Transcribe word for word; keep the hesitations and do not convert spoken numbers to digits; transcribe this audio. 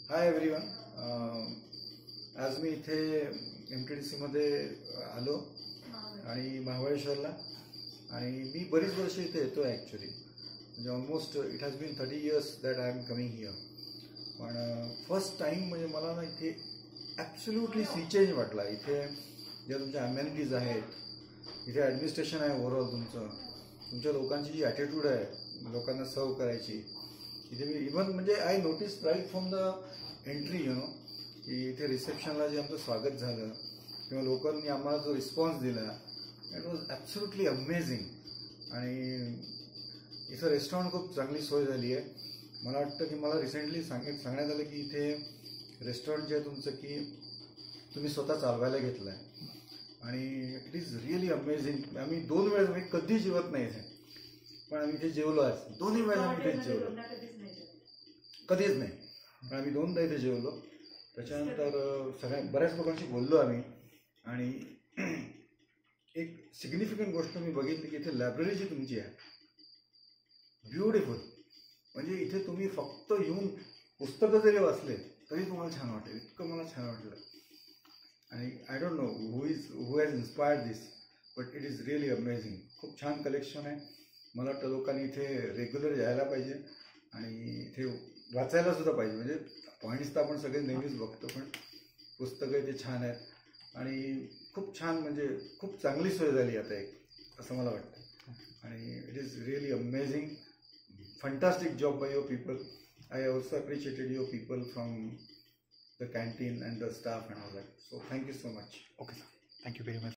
Hi everyone. आज मी इथे M T D सीमध्ये आलो आणि महाबळेश्वरला, आणि मी बरीच वर्ष इथे येतो आहे ॲक्च्युली. म्हणजे almost it has been thirty years that I am coming here. पण फर्स्ट टाईम म्हणजे मला ना इथे ॲब्सोल्युटली सी चेंज वाटला. इथे ज्या तुमच्या अमेनिटीज आहेत, इथे ॲडमिनिस्ट्रेशन आहे ओव्हरऑल तुमचं, तुमच्या लोकांची जी ॲटिट्यूड आहे लोकांना सर्व करायची, इथे मी इव्हन म्हणजे I notice right from the entry you know की इथे रिसेप्शनला जे आमचं स्वागत झालं किंवा लोकांनी आम्हाला जो रिस्पॉन्स दिला, इट वॉज ॲब्सोल्युटली अमेझिंग. आणि इथं रेस्टॉरंट खूप चांगली सोय झाली आहे. मला वाटतं की मला रिसेंटली सांगित सांगण्यात आलं की इथे रेस्टॉरंट जे आहे तुमचं की तुम्ही स्वतः चालवायला घेतलं आहे, आणि इट इज रिअली अमेझिंग. आम्ही दोन वेळेस मी कधी जेवत नाही इथे, पण आम्ही इथे जेवलो. आज दोन्ही वेळेस आम्ही इथेच जेवलो, कधीच नाही, पण आम्ही दोनदा इथे जेवलो. त्याच्यानंतर सगळ्या बऱ्याच लोकांशी बोललो आम्ही. आणि एक सिग्निफिकंट गोष्ट मी बघितली की इथे लायब्ररी जी तुमची आहे ब्युटिफुल. म्हणजे इथे तुम्ही फक्त येऊन पुस्तकं जरी वाचले तरी तुम्हाला छान वाटेल, इतकं मला छान वाटलं. आणि I don't know who is who has inspired this, but it is really amazing. खूप छान कलेक्शन आहे. मला वाटतं लोकांनी इथे रेग्युलर यायला पाहिजे आणि इथे वाचायला सुद्धा पाहिजे. म्हणजे पॉईंट्स तर आपण सगळे नेहमीच बघतो, पण पुस्तकं इथे छान आहेत आणि खूप छान, म्हणजे खूप चांगली सोय झाली आता एक, असं मला वाटतं. आणि it is really amazing. Fantastic job by your people. I also appreciated your people from the canteen and the staff and all that. So thank you so much. Okay sir, thank you very much.